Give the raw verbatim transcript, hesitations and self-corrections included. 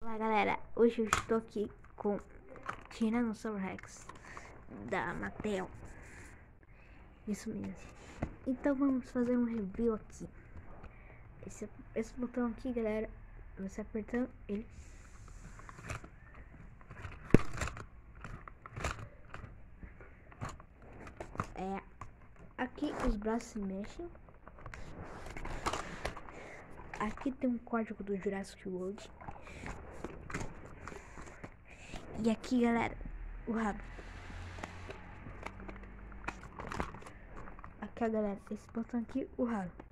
Olá galera, hoje eu estou aqui com Tiranossauro Rex da Mattel. Isso mesmo. Então vamos fazer um review aqui. Esse, esse botão aqui, galera, você apertando ele, é, aqui os braços se mexem. Aqui tem um código do Jurassic World. E aqui, galera, o rabo. Aqui, galera, esse botão aqui, o rabo.